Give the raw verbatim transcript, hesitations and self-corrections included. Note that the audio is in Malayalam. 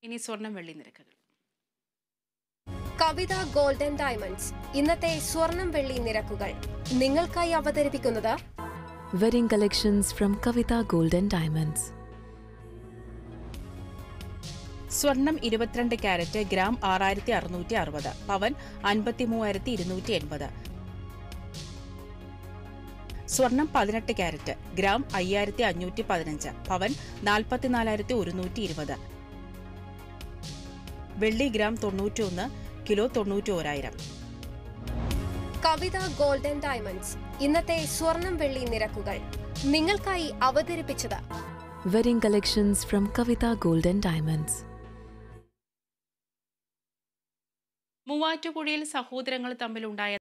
ഇനി സ്വർണം വെള്ളി നിരക്കുകൾ. കവിത ഗോൾഡ് ആൻഡ് ഡയമണ്ട്സ് ഇന്നത്തെ സ്വർണം വെള്ളി നിരക്കുകൾ നിങ്ങൾക്കായി അവതരിപ്പിക്കുന്നത് wedding collections from Kavitha gold and diamonds. സ്വർണം ഇരുപത്തിരണ്ട് ക്യാരറ്റ് ഗ്രാം ആറായിരത്തി അറുന്നൂറ്റി അറുപത്, പവൻ അൻപത്തി മൂവായിരത്തി ഇരുന്നൂറ്റി എൺപത്. സ്വർണം പതിനെട്ട് ക്യാരറ്റ് ഗ്രാം അയ്യായിരത്തി അഞ്ഞൂറ്റി പതിനഞ്ച്, പവൻ നാൽപ്പത്തിനാലായിരത്തി ഒരുന്നൂറ്റി ഇരുപത്. വെള്ളി ഗ്രാം തൊണ്ണൂറ്റിയൊന്ന്, കിലോ തൊണ്ണൂറ്റി ഓരായിരം. കവിത ഗോൾഡ് ആൻഡ് ഡയമണ്ട്സ് ഇന്നത്തെ സ്വർണം വെള്ളി നിരക്കുകൾ നിങ്ങൾക്കായി അവതരിപ്പിച്ചത് wedding collections from Kavitha gold and diamonds. മൂവാറ്റുപുഴയിൽ സഹോദരങ്ങൾ തമ്മിലുണ്ടായ